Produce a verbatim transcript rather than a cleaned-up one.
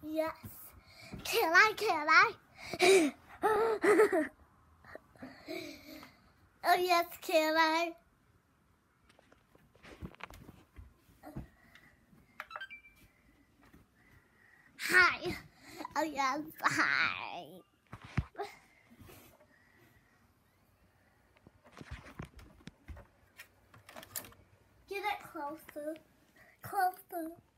Yes. Can I? Can I? Oh yes, can I? Hi. Oh yes, hi. Get it closer. Closer.